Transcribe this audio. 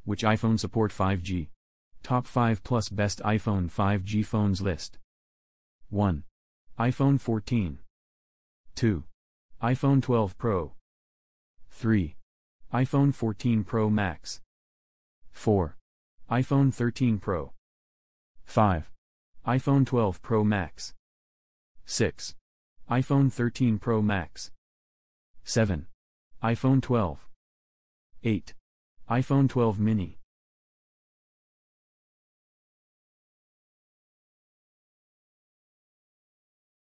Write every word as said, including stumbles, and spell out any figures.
Which iPhone support five G? Top five plus best iPhone five G phones list. one. iPhone fourteen. two. iPhone twelve Pro. three. iPhone fourteen Pro Max. four. iPhone thirteen Pro. five. iPhone twelve Pro Max. six. iPhone thirteen Pro Max. seven. iPhone twelve. eight. iPhone twelve Mini.